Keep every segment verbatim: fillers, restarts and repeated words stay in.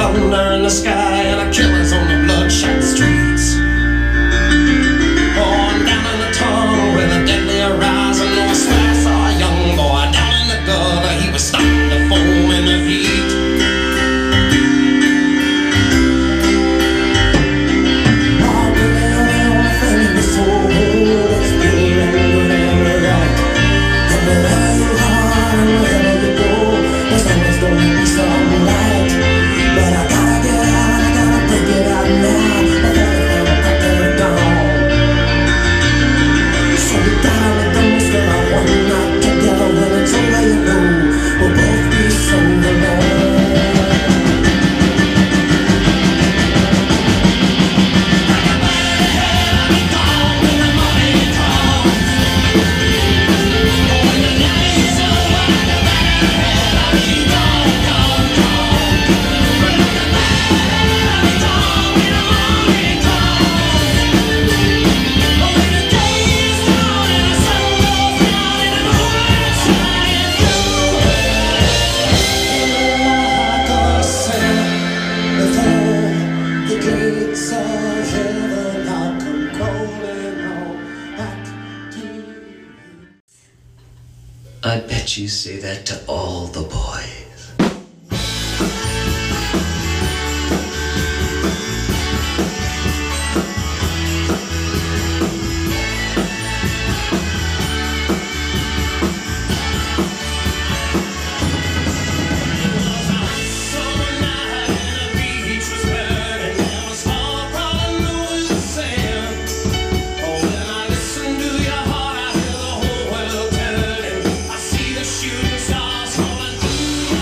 thunder in the sky and the killers on the bloodshot streets. Oh, and down in the tunnel with a deadly horizon, oh, I swear I saw a young boy down in the gutter. He was starting to foam in the heat. Oh, baby, the only thing in this whole world is pure and good and right. And wherever you are and wherever you go, there's always gonna be some light. But I gotta get out and I gotta break it out now before the final crack of dawn. So we gotta make the most of our one night together. When it's over, you know we'll both be so alone. I bet you say that to all the boys. Shooting stars falling through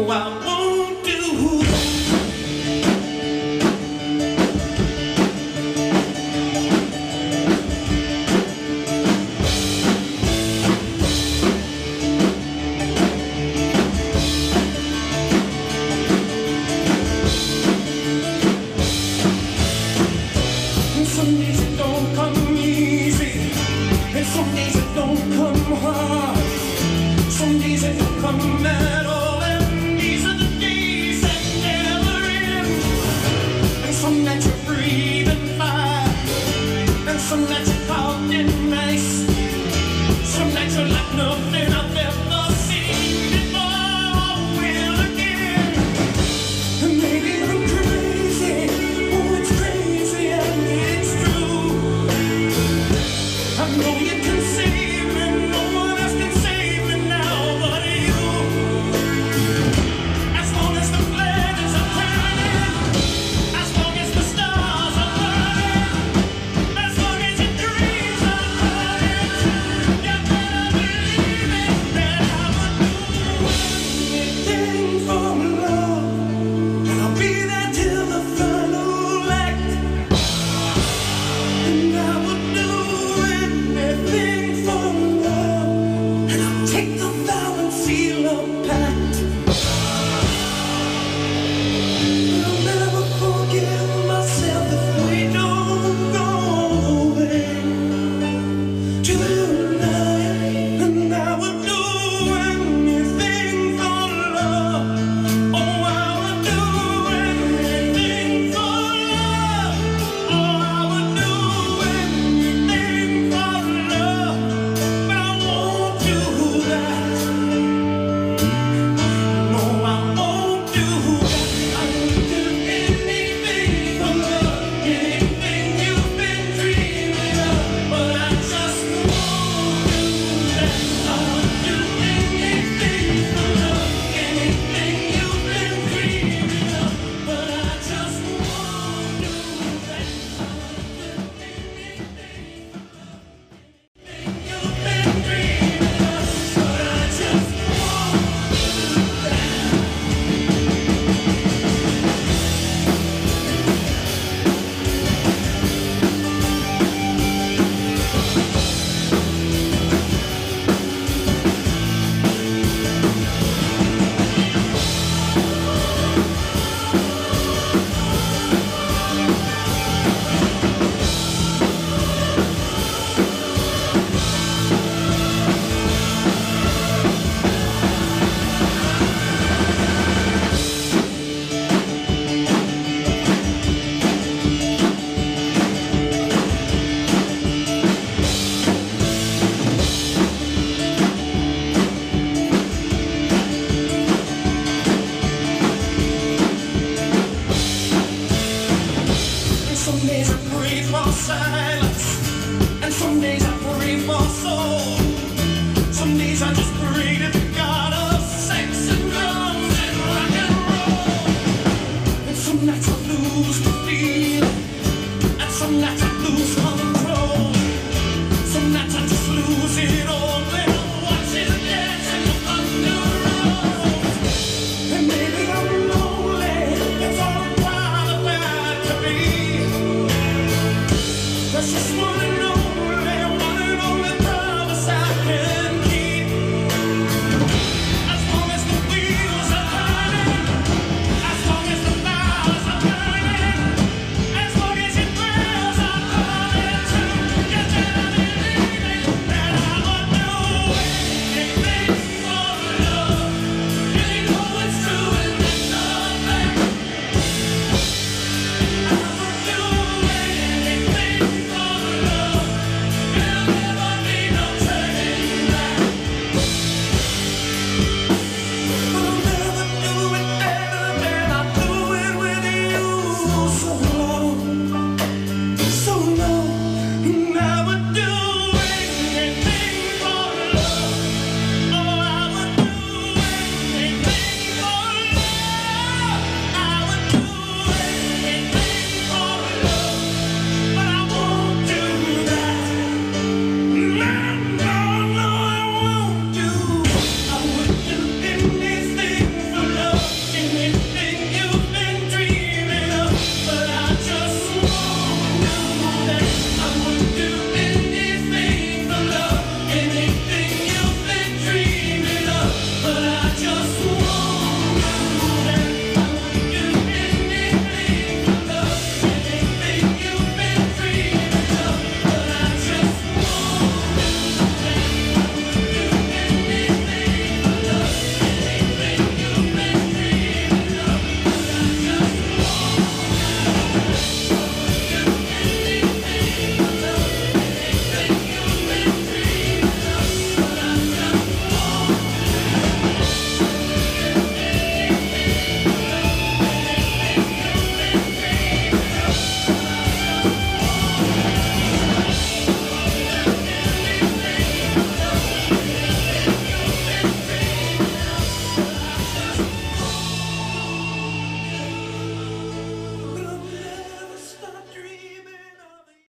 I won't do that. Some days it don't come easy, and some days it don't come hard. Some days it don't come at all, and these are the days that never end. And some nights you're breathing fire, and some nights you're cold and nice. Some nights you're like nothing I've ever seen before or will again. And maybe I'm crazy, oh it's crazy and it's true. I know you can save me, no one else can save me now but you. As long as the planets are turning, as long as the stars are burning, as long as your dreams are coming true, you better believe it that I would do anything for love, and I'll be there till the final act. And I would do anything for love, and I'll take the vow and seal a pact. I'll never forgive myself if we don't go away tonight. And I would do anything for love. Oh, I would do anything for love. Oh, I would do anything for love, but I won't do that. No, I won't do that. I would do anything for love, anything you've been dreaming of, but I just won't do that. I would do anything for love, anything you've been dreaming of, but I just won't do that. I would do anything for love, anything you've been dreaming of, but I just won't do that. And some days I pray for silence, and some days I pray for soul. Some days I just